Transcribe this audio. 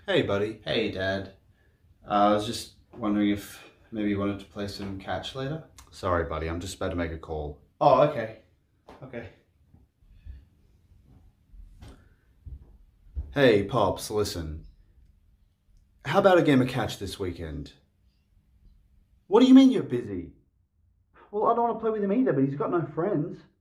Hey, buddy. Hey, Dad. I was just wondering if maybe you wanted to play some catch later? Sorry, buddy. I'm just about to make a call. Oh, okay. Okay. Hey, Pops, listen. How about a game of catch this weekend? What do you mean you're busy? Well, I don't want to play with him either, but he's got no friends.